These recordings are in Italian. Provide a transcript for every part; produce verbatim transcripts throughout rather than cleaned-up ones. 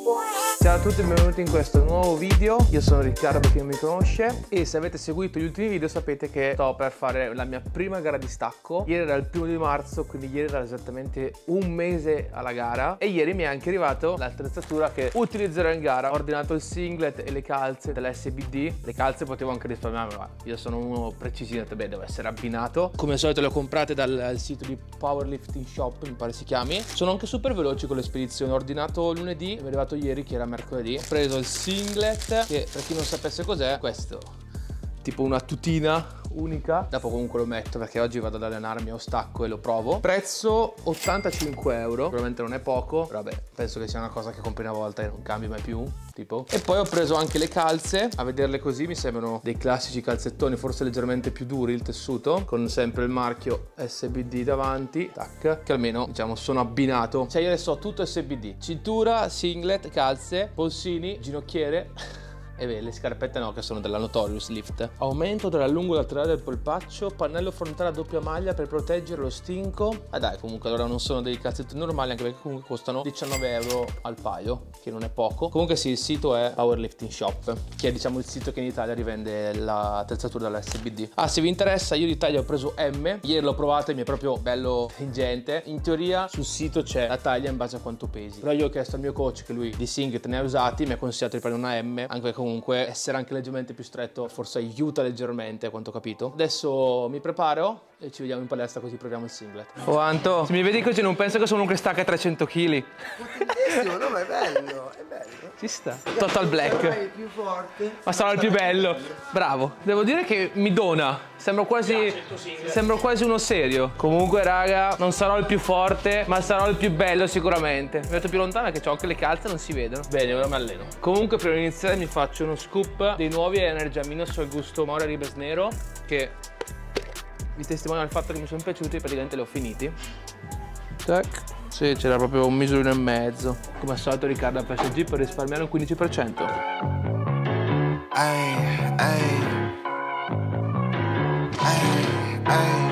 Ciao a tutti e benvenuti in questo nuovo video. Io sono Riccardo per chi non mi conosce e se avete seguito gli ultimi video sapete che sto per fare la mia prima gara di stacco. Ieri era il primo di marzo, quindi ieri era esattamente un mese alla gara e ieri mi è anche arrivato l'attrezzatura che utilizzerò in gara. Ho ordinato il singlet e le calze dell'S B D. Le calze potevo anche risparmiarmi, ma io sono uno precisino, beh, deve essere abbinato. Come al solito le ho comprate dal, dal sito di Powerlifting Shop, mi pare si chiami. Sono anche super veloci con le spedizioni. Ho ordinato lunedì e mi è arrivato ieri che era mercoledì. Ho preso il singlet che, per chi non sapesse cos'è, questo tipo una tutina unica. Dopo comunque lo metto perché oggi vado ad allenarmi a stacco e lo provo. Prezzo ottantacinque euro, probabilmente non è poco, però vabbè, penso che sia una cosa che compri una volta e non cambi mai più, tipo. E poi ho preso anche le calze, a vederle così mi sembrano dei classici calzettoni, forse leggermente più duri il tessuto, con sempre il marchio S B D davanti, tac, che almeno diciamo sono abbinato. Cioè io adesso ho tutto S B D, cintura, singlet, calze, polsini, ginocchiere. E beh, le scarpette no, che sono della Notorious Lift. Aumento della lungo laterale del polpaccio, pannello frontale a doppia maglia per proteggere lo stinco. Ah dai, comunque allora non sono dei calzettoni normali, anche perché comunque costano diciannove euro al paio, che non è poco. Comunque sì, il sito è Powerlifting Shop, che è diciamo il sito che in Italia rivende l'attrezzatura della S B D. Ah, se vi interessa, io d'Italia ho preso M, ieri l'ho provato e mi è proprio bello ingente. In teoria sul sito c'è la taglia in base a quanto pesi, però io ho chiesto al mio coach, che lui di singlet ne ha usati, mi ha consigliato di prendere una M, anche perché comunque essere anche leggermente più stretto forse aiuta leggermente, a quanto ho capito. Adesso mi preparo e ci vediamo in palestra, così proviamo il singlet. Oh Anto, se mi vedi così non penso che sono uno che stacca trecento chili. Potentissimo, no, ma è bello, è bello. Ci sta. Total Black. Il più forte. Ma sarò il più bello. Bravo. Devo dire che mi dona. Sembro quasi, sembro quasi uno serio. Comunque raga, non sarò il più forte, ma sarò il più bello sicuramente. Mi metto più lontano perché ho anche le calze, non si vedono. Bene, ora mi alleno. Comunque per iniziare mi faccio uno scoop dei nuovi Energy Amino al gusto Mora Ribes Nero, che vi testimonia il fatto che mi sono piaciuti e praticamente li ho finiti. Tac. Sì, c'era proprio un misurino e mezzo. Come al solito Riccardo a P S G per risparmiare un quindici per cento. Ay, ay. Ay, ay.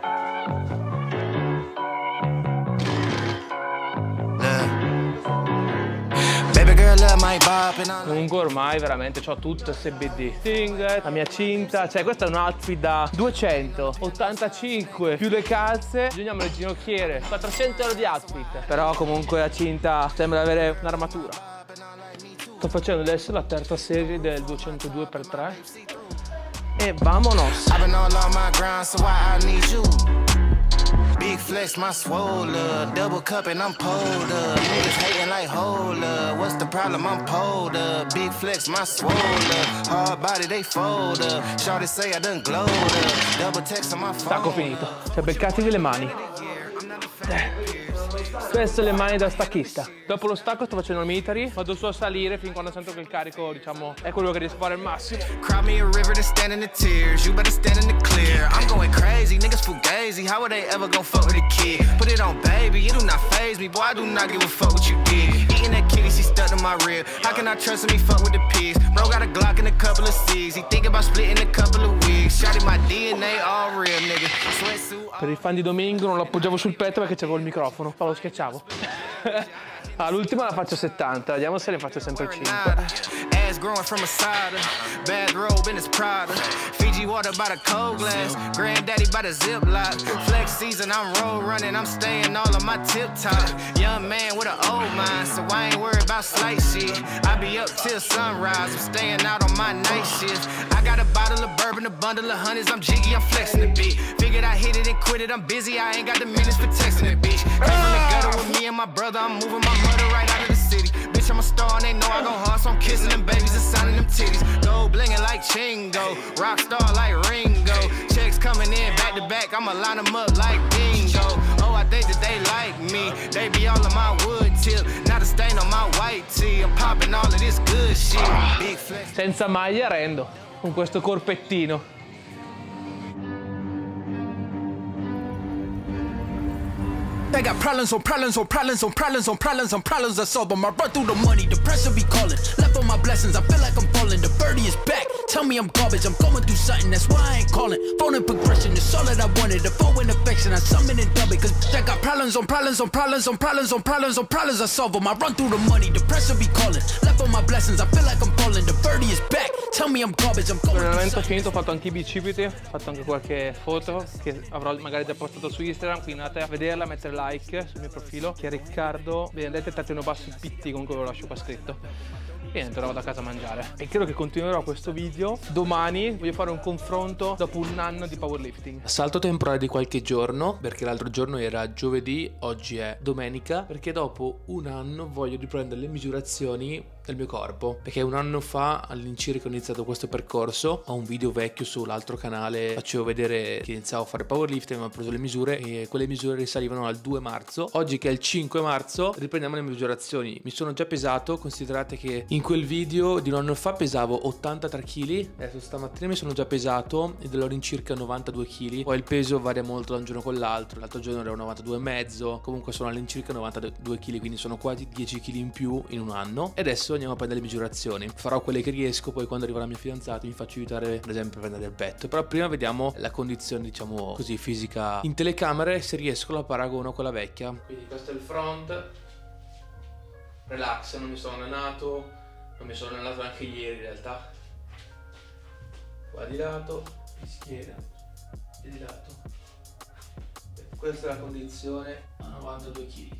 Comunque ormai veramente ho tutto S B D. Singlet, la mia cinta, cioè questo è un outfit da duecentottantacinque più le calze, aggiungiamo le ginocchiere, quattrocento euro di outfit. Però comunque la cinta sembra avere un'armatura. Sto facendo adesso la terza serie del duecentodue per tre e vamonos. Big flex, my swole up, double cup and I'm pulled up. Niggas hating like hold up, what's the problem? I'm pulled up. Big flex, my swole up, hard body they fold up. Shorty say I done glowed up, double text on my phone. Stacco finito, cioè beccatevi le mani. Eh. Queste sono le mani da stacchista. Dopo lo stacco sto facendo il military, vado su a salire fin quando sento che il carico, diciamo, è quello che riesco a fare al massimo. Cry me a river to stand in the tears, you better stand in the clear. I'm going crazy, niggas fugazi, how are they ever gonna fuck with a kid? Put it on baby, it do not faze me, boy I do not give a fuck what you did. Eating that kitty, she stuck to my rib, how can I trust him, he fuck with the pigs? Bro got a Glock and a couple of C's, he think about splitting a couple of wigs. Shotty my D N A all real, nigga. Sweatsuit. Per il fan di Domingo non lo appoggiavo sul petto perché c'avevo il microfono, ma lo schiacciavo. Ah, l'ultima la faccio settanta, vediamo se ne faccio sempre cinque. Ass growing from a cider, bathrobe in his Prada, Fiji water by the cold glass, granddaddy by the ziplock. Flex season, I'm road running, I'm staying all on my tip top. Young man with an old mind, so I ain't worried about slight shit. I be up till sunrise, I'm staying out on my night shift. I got a bottle of bourbon, a bundle of hundreds, I'm jiggy, I'm flexing the beat. Figured I hit it and quit it, I'm busy, I ain't got the minutes for texting the bitch. Came from the gutter with me and my brother, I'm moving my mother right out of the city. Bitch, I'm a star and they know I go hard, so I'm kissing them babies and signing them titties. Gold blingin' like Chingo, rock star like Ringo. Checks coming in back to back, I'ma line them up like bingo. Oh, I think that they like me, they be all on my wood tip. Not a stain on my white tee, I'm popping all of this good shit. Big flex. Senza maglia rendo, con questo corpettino. I got problems on problems on problems on problems on problems on problems I solve them. I run through the money, the pressure be calling. Left on my blessings, I feel like I'm falling. The birdie is back, tell me I'm garbage. I'm going through something, that's why I ain't calling. Phone and progression, it's all that I wanted. The phone and affection, I summon and dub it. Cause I got problems on problems on problems on problems on problems on problems I solve them. I run through the money, the pressure be calling. Left on my blessings, I feel like I'm falling. The birdie is back, tell me I'm garbage. I'm going through L'allenamento è something. finito, ho fatto anche i bicipiti, ho fatto anche qualche foto che avrò magari già postato su Instagram, quindi andate a vederla, mettere like sul mio profilo, che è Riccardo Benedetto Trattino Basso P T, comunque ve lo lascio qua scritto. E niente, ora vado a casa a mangiare. E credo che continuerò questo video. Domani voglio fare un confronto dopo un anno di powerlifting. Salto temporale di qualche giorno, perché l'altro giorno era giovedì, oggi è domenica, perché dopo un anno voglio riprendere le misurazioni del mio corpo, perché un anno fa all'incirca ho iniziato questo percorso. Ho un video vecchio sull'altro canale, facevo vedere che iniziavo a fare powerlifting, mi ho preso le misure e quelle misure risalivano al due marzo. Oggi che è il cinque marzo riprendiamo le misurazioni. Mi sono già pesato, considerate che in quel video di un anno fa pesavo ottantatré chili, adesso stamattina mi sono già pesato ed ero all'incirca novantadue chili. Poi il peso varia molto da un giorno con l'altro, l'altro giorno ero novantadue e mezzo, comunque sono all'incirca novantadue chili, quindi sono quasi dieci chili in più in un anno. E adesso andiamo a prendere le misurazioni, farò quelle che riesco, poi quando arriva la mia fidanzata mi faccio aiutare per esempio a prendere il petto. Però prima vediamo la condizione, diciamo così, fisica in telecamere, se riesco la paragono con la vecchia. Quindi questo è il front, relax, non mi sono allenato, non mi sono allenato anche ieri in realtà. Qua di lato, di schiena e di lato. Questa è la condizione a novantadue chili.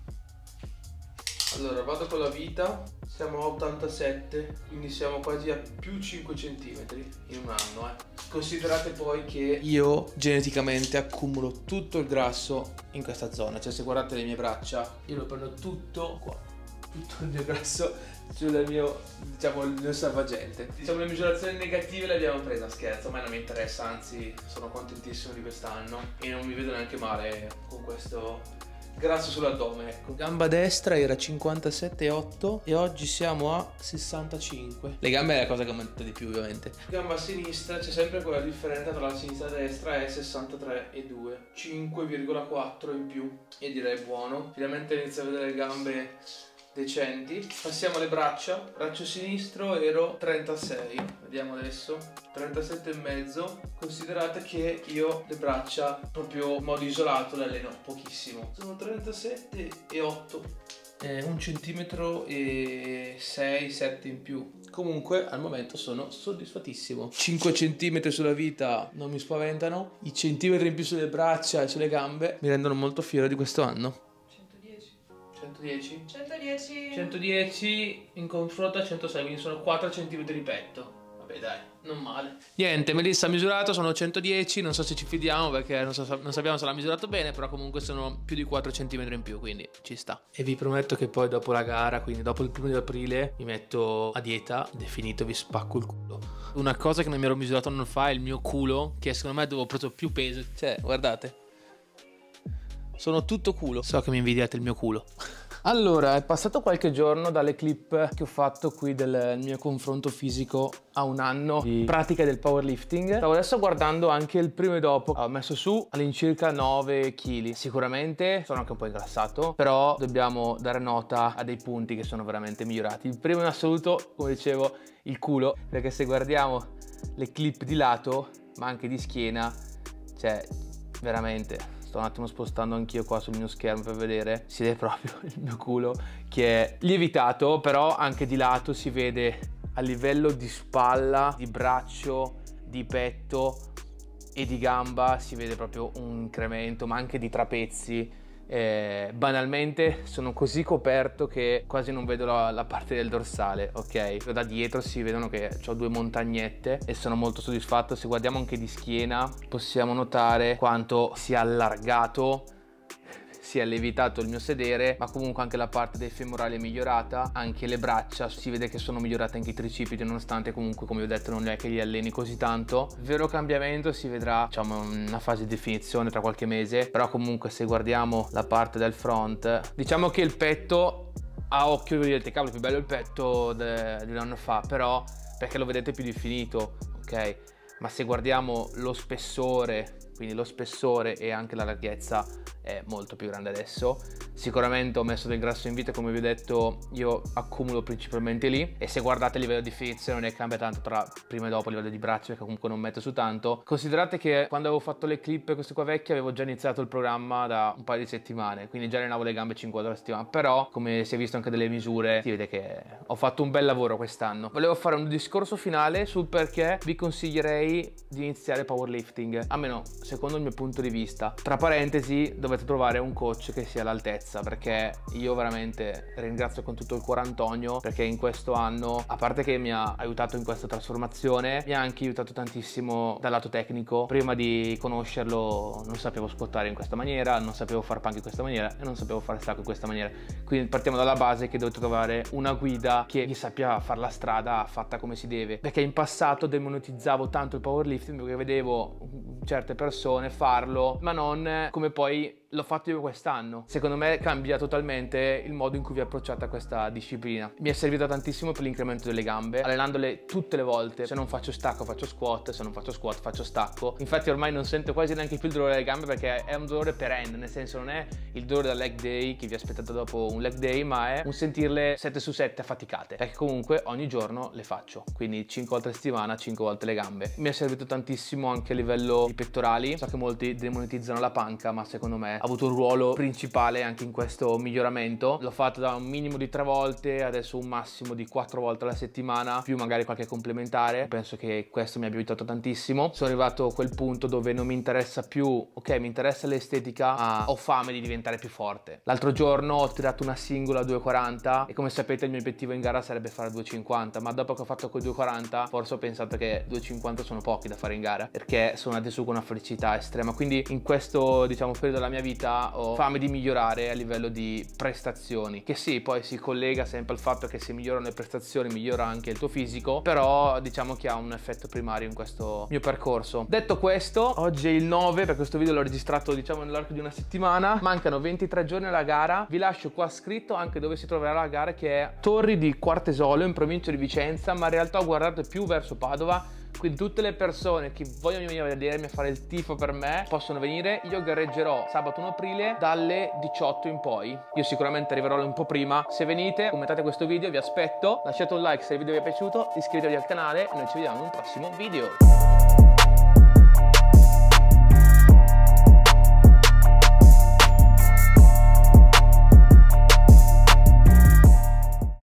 Allora vado con la vita, siamo a ottantasette, quindi siamo quasi a più cinque centimetri in un anno. Eh. Considerate poi che io geneticamente accumulo tutto il grasso in questa zona, cioè se guardate le mie braccia io lo prendo tutto qua, tutto il mio grasso sul mio, diciamo, il mio salvagente. Diciamo le misurazioni negative le abbiamo prese a scherzo, a me non mi interessa, anzi sono contentissimo di quest'anno e non mi vedo neanche male con questo grasso sull'addome, ecco. Gamba destra era cinquantasette virgola otto e oggi siamo a sessantacinque. Le gambe è la cosa che aumenta di più ovviamente. Gamba sinistra c'è sempre quella differenza tra la sinistra e la destra, è sessantatré virgola due, cinque virgola quattro in più e direi buono. Finalmente inizio a vedere le gambe decenti. Passiamo alle braccia. Braccio sinistro ero trentasei, vediamo adesso, trentasette e mezzo. Considerate che io le braccia proprio in modo isolato le alleno pochissimo, sono trentasette e otto, eh, un centimetro e sei sette in più. Comunque al momento sono soddisfattissimo. cinque centimetri sulla vita non mi spaventano, i centimetri in più sulle braccia e sulle gambe mi rendono molto fiero di questo anno. centodieci? centodieci centodieci in confronto a centosei, quindi sono quattro centimetri di petto. Vabbè dai, non male. Niente, Melissa ha misurato, sono centodieci, non so se ci fidiamo perché non, so, non sappiamo se l'ha misurato bene, però comunque sono più di quattro centimetri in più, quindi ci sta. E vi prometto che poi dopo la gara, quindi dopo il primo di aprile, mi metto a dieta, definito, vi spacco il culo. Una cosa che non mi ero misurato un anno fa è il mio culo, che secondo me avevo preso più peso, cioè guardate. Sono tutto culo. So che mi invidiate il mio culo. Allora, è passato qualche giorno dalle clip che ho fatto qui del mio confronto fisico a un anno di pratica del powerlifting. Stavo adesso guardando anche il primo e dopo. Ho messo su all'incirca nove chili. Sicuramente sono anche un po' ingrassato, però dobbiamo dare nota a dei punti che sono veramente migliorati. Il primo in assoluto, come dicevo, il culo, perché se guardiamo le clip di lato, ma anche di schiena, cioè veramente... Sto un attimo spostando anch'io qua sul mio schermo per vedere, si vede proprio il mio culo che è lievitato, però anche di lato si vede a livello di spalla, di braccio, di petto e di gamba, si vede proprio un incremento, ma anche di trapezi. Eh, banalmente sono così coperto che quasi non vedo la, la parte del dorsale, ok? Da dietro si vedono che ho due montagnette e sono molto soddisfatto. Se guardiamo anche di schiena possiamo notare quanto sia allargato, si è lievitato il mio sedere, ma comunque anche la parte dei femorali è migliorata, anche le braccia si vede che sono migliorate, anche i tricipiti, nonostante comunque, come ho detto, non è che li alleni così tanto. Il vero cambiamento si vedrà, diciamo, in una fase di definizione tra qualche mese, però comunque se guardiamo la parte del front, diciamo che il petto a occhio vi direte cavolo, è più bello il petto di un anno fa, però perché lo vedete più definito, ok? Ma se guardiamo lo spessore, quindi lo spessore e anche la larghezza, è molto più grande adesso. Sicuramente ho messo del grasso in vita, come vi ho detto io accumulo principalmente lì, e se guardate il livello di fizze non è cambia tanto tra prima e dopo a livello di braccio, perché comunque non metto su tanto. Considerate che quando avevo fatto le clip queste qua vecchie avevo già iniziato il programma da un paio di settimane, quindi già allenavo le gambe cinque volte alla settimana, però come si è visto anche dalle misure si vede che ho fatto un bel lavoro quest'anno. Volevo fare un discorso finale sul perché vi consiglierei di iniziare powerlifting, almeno secondo il mio punto di vista. Tra parentesi, dovete trovare un coach che sia all'altezza, perché io veramente ringrazio con tutto il cuore Antonio, perché in questo anno, a parte che mi ha aiutato in questa trasformazione, mi ha anche aiutato tantissimo dal lato tecnico. Prima di conoscerlo non sapevo squattare in questa maniera, non sapevo fare punk in questa maniera e non sapevo fare stacco in questa maniera, quindi partiamo dalla base che dovete trovare una guida che vi sappia fare la strada fatta come si deve, perché in passato demonetizzavo tanto il powerlifting perché vedevo certe persone farlo, ma non come poi l'ho fatto io quest'anno. Secondo me cambia totalmente il modo in cui vi approcciate a questa disciplina. Mi è servita tantissimo per l'incremento delle gambe, allenandole tutte le volte. Se non faccio stacco faccio squat, se non faccio squat faccio stacco. Infatti ormai non sento quasi neanche più il dolore delle gambe, perché è un dolore perenne, nel senso non è il dolore da leg day che vi aspettate dopo un leg day, ma è un sentirle sette su sette affaticate, perché comunque ogni giorno le faccio, quindi cinque volte a settimana, cinque volte le gambe. Mi è servito tantissimo anche a livello di pettorali. So che molti demonetizzano la panca, ma secondo me ha avuto un ruolo principale anche in questo miglioramento. L'ho fatto da un minimo di tre volte, adesso un massimo di quattro volte alla settimana, più magari qualche complementare. Penso che questo mi abbia aiutato tantissimo. Sono arrivato a quel punto dove non mi interessa più, ok, mi interessa l'estetica, ma ho fame di diventare più forte. L'altro giorno ho tirato una singola a due quaranta e come sapete il mio obiettivo in gara sarebbe fare due cinquanta, ma dopo che ho fatto quei due quaranta forse ho pensato che due cinquanta sono pochi da fare in gara, perché sono andato su con una felicità estrema. Quindi in questo, diciamo, periodo della mia vita ho fame di migliorare a livello di prestazioni, che sì, poi si collega sempre al fatto che se migliorano le prestazioni migliora anche il tuo fisico, però diciamo che ha un effetto primario in questo mio percorso. Detto questo, oggi è il nove, per questo video l'ho registrato diciamo nell'arco di una settimana, mancano ventitré giorni alla gara. Vi lascio qua scritto anche dove si troverà la gara, che è Torri di Quartesolo in provincia di Vicenza, ma in realtà ho guardato più verso Padova. Quindi tutte le persone che vogliono venire a vedermi, a fare il tifo per me, possono venire. Io gareggerò sabato primo aprile dalle diciotto in poi. Io sicuramente arriverò un po' prima. Se venite, commentate questo video, vi aspetto. Lasciate un like se il video vi è piaciuto, iscrivetevi al canale e noi ci vediamo in un prossimo video.